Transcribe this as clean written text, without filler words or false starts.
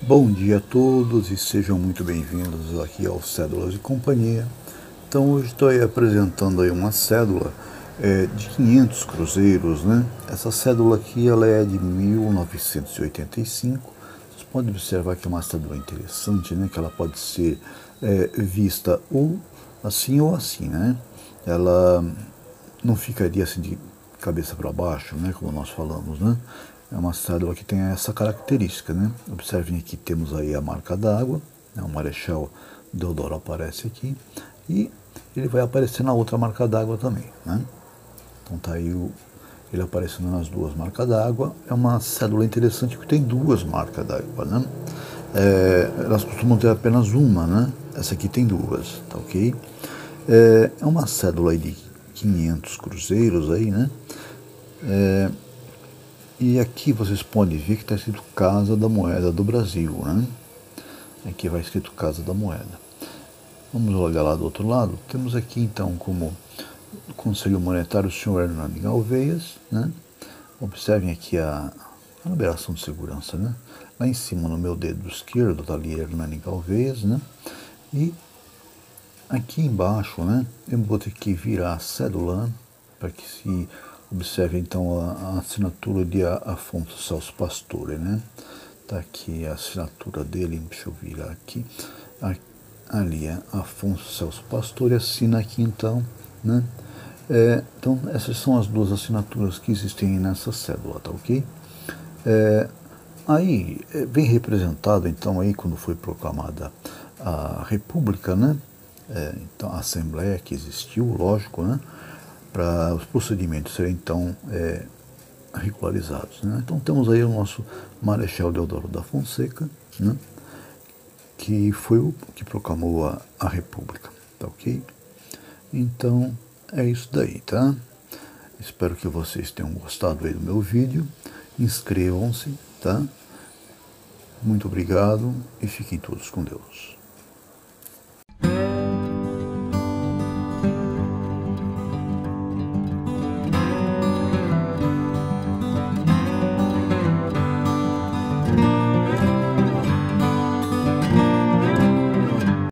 Bom dia a todos e sejam muito bem-vindos aqui ao Cédulas e Companhia. Então hoje estou aí apresentando aí uma cédula de 500 cruzeiros, né? Essa cédula aqui ela é de 1985. Vocês podem observar que é uma cédula interessante, né? Que ela pode ser vista ou assim, né? Ela não ficaria assim de cabeça para baixo, né? Como nós falamos, né? É uma cédula que tem essa característica, né? Observem aqui, temos aí a marca d'água, né? O Marechal Deodoro aparece aqui e ele vai aparecer na outra marca d'água também, né? Então tá aí ele aparecendo nas duas marcas d'água. É uma cédula interessante que tem duas marcas d'água, né? Elas costumam ter apenas uma, né? Essa aqui tem duas, tá ok? É uma cédula aí de 500 cruzeiros aí, né? E aqui vocês podem ver que está escrito Casa da Moeda do Brasil, né? Aqui vai escrito Casa da Moeda. Vamos olhar lá do outro lado. Temos aqui então como Conselho Monetário o senhor Hernani Galveias, né? Observem aqui a liberação de segurança, né? Lá em cima no meu dedo esquerdo está ali Hernani Galveias, né? E aqui embaixo, né? Eu vou ter que virar a cédula para que se observe então a assinatura de Afonso Celso Pastore, né? Tá aqui a assinatura dele, deixa eu virar aqui. Ali é Afonso Celso Pastore, assina aqui então, né? Então essas são as duas assinaturas que existem nessa cédula, tá ok? Aí bem representado então aí quando foi proclamada a República, né? Então a Assembleia que existiu, lógico, né? Para os procedimentos serem então regularizados, né? Então temos aí o nosso Marechal Deodoro da Fonseca, né? Que foi o que proclamou a República, tá ok? Então é isso daí, tá? Espero que vocês tenham gostado aí do meu vídeo. Inscrevam-se, tá? Muito obrigado e fiquem todos com Deus.